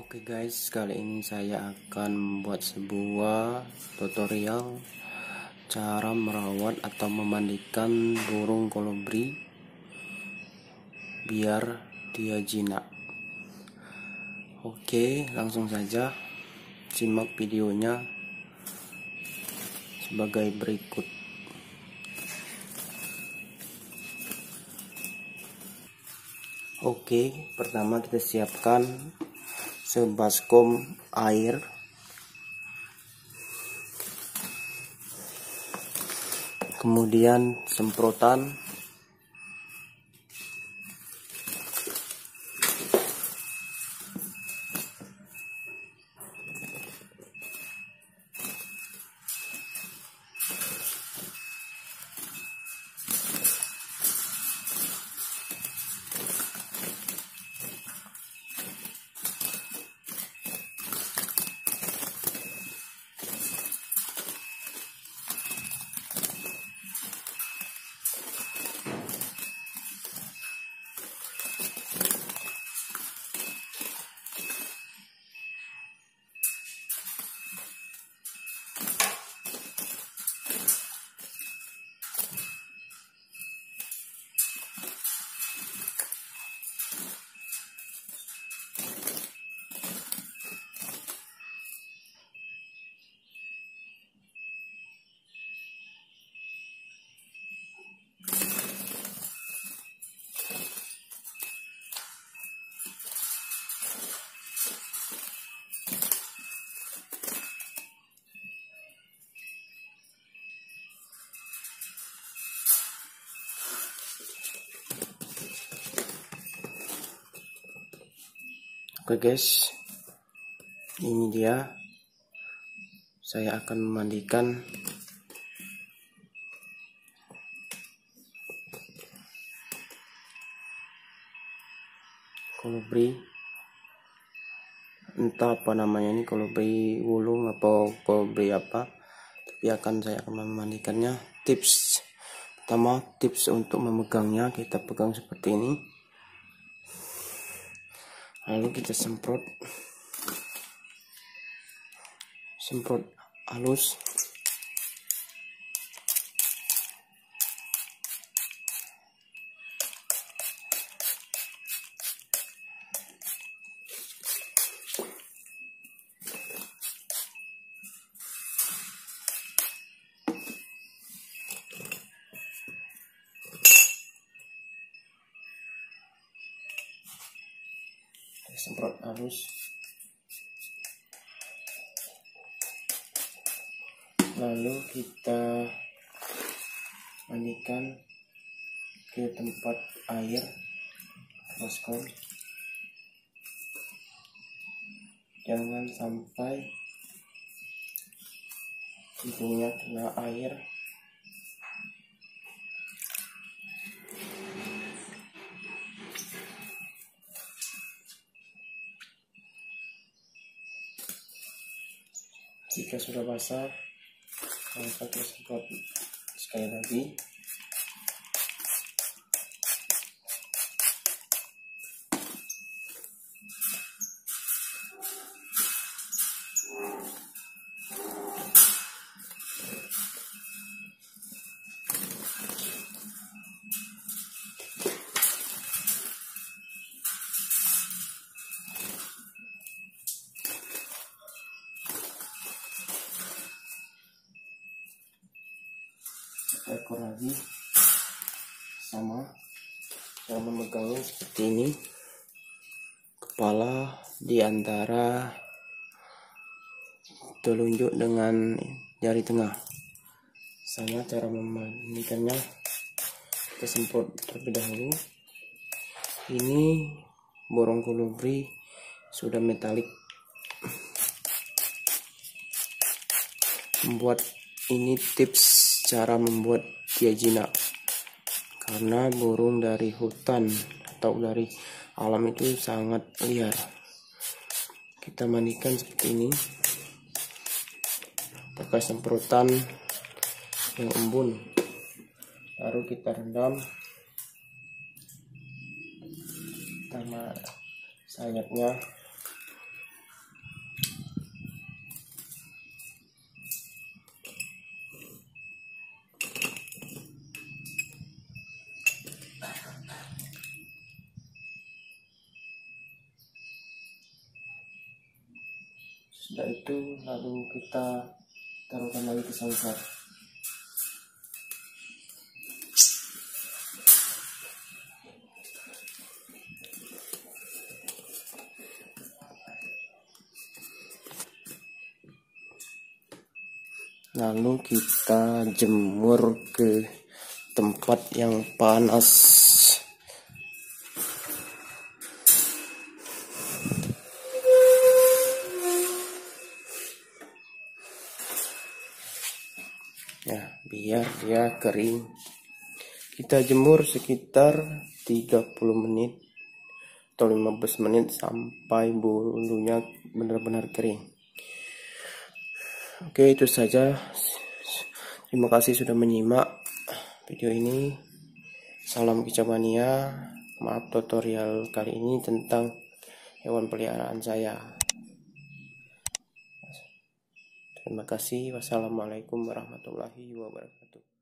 Oke guys, kali ini saya akan membuat sebuah tutorial cara merawat atau memandikan burung kolibri biar dia jinak. Oke, langsung saja simak videonya sebagai berikut. Oke, pertama kita siapkan sebaskom air, kemudian semprotan, Oke guys, ini dia, saya akan memandikan kolibri, entah apa namanya ini, kolibri wulung atau kolibri apa, tapi saya akan memandikannya. Tips pertama, tips untuk memegangnya, kita pegang seperti ini, lalu kita semprot halus. Semprot halus, lalu kita mandikan ke tempat air baskom. Jangan sampai hidungnya kena air. Jika sudah basah, maka kita semprot sekali lagi. Ekor lagi sama, cara memegangnya seperti ini, kepala di antara telunjuk dengan jari tengah. Sama cara memandikannya, kita semprot terlebih dahulu. Ini burung kolibri sudah metalik. Ini tips cara membuat dia jinak, karena burung dari hutan atau dari alam itu sangat liar. Kita mandikan seperti ini pakai semprotan yang embun, baru kita rendam sama sayapnya Setelah itu lalu kita taruhkan lagi ke sangkar. Lalu kita jemur ke tempat yang panas. Ya, biar dia kering. Kita jemur sekitar 30 menit atau 15 menit sampai bulunya benar-benar kering. Oke, itu saja. Terima kasih sudah menyimak video ini. Salam kicauania. Maaf tutorial kali ini tentang hewan peliharaan saya. Terima kasih. Wassalamualaikum warahmatullahi wabarakatuh.